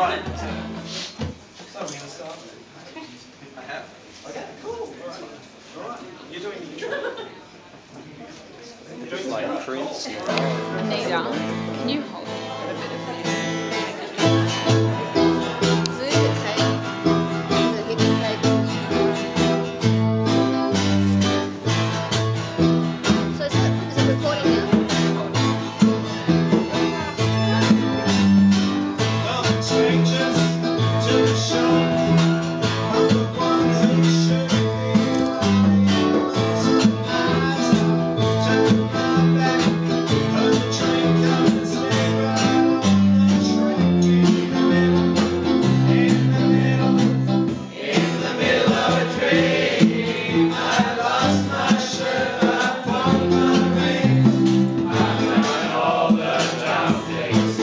Alright. So we're going to start. I have. Okay, cool. Alright. You're doing like Prince. Anita, can you hold a bit of it? So is it recording now? Welcome strangers to the show. I'm the one who should be lying. Turn my back, put the drink up and stay right on the track. In the middle of a dream, I lost my shirt, I pawned my rings, I've done all the dumb things.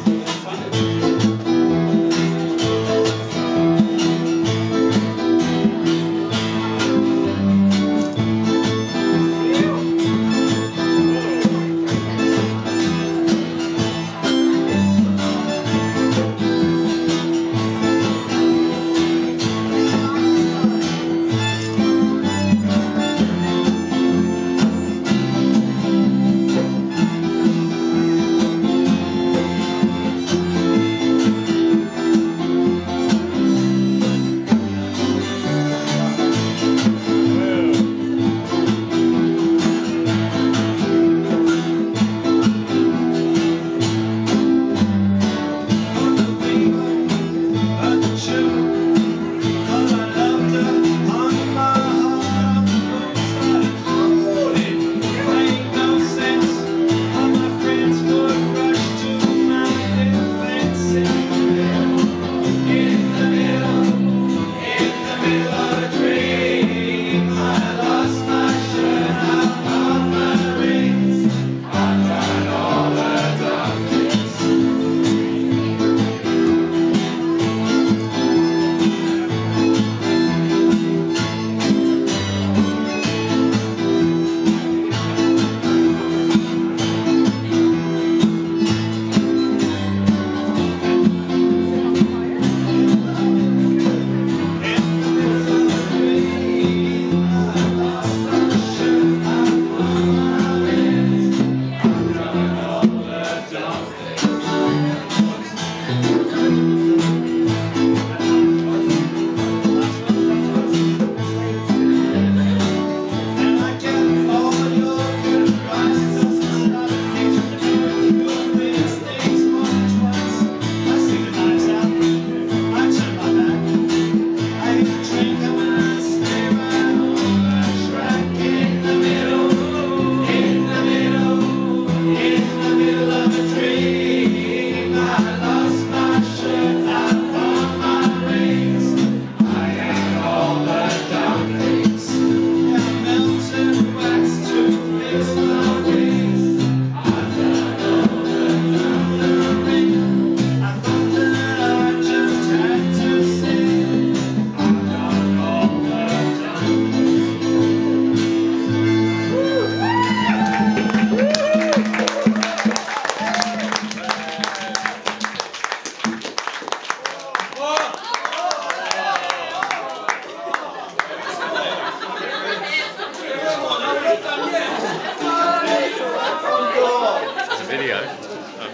There's a video. Oh.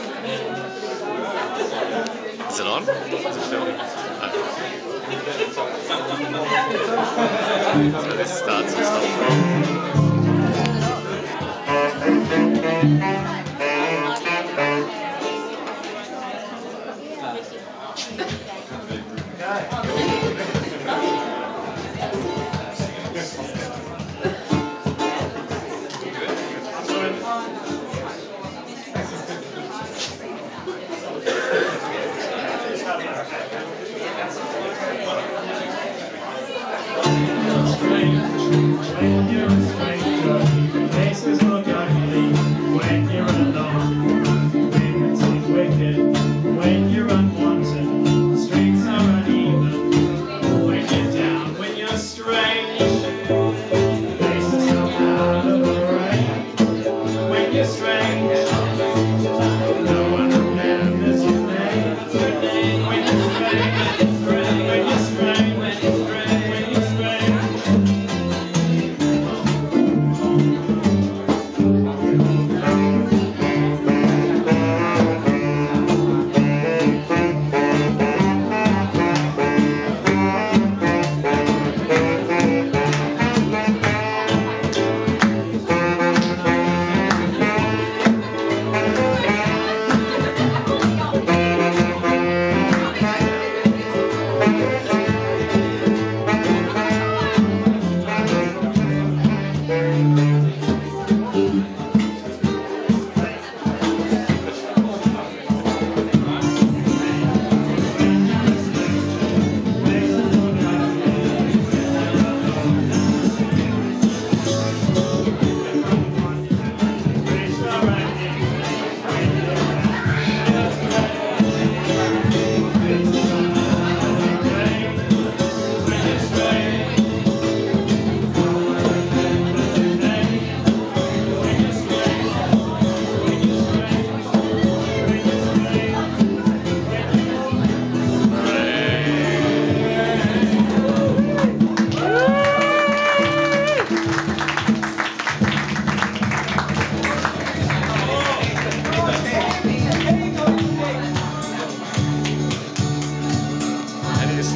Is it on? Is it filming? Oh. So this starts and stops. When you're a stranger, faces look ugly. When you're alone, women seem wicked. When you're unwanted, the streets are uneven.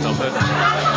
stop it.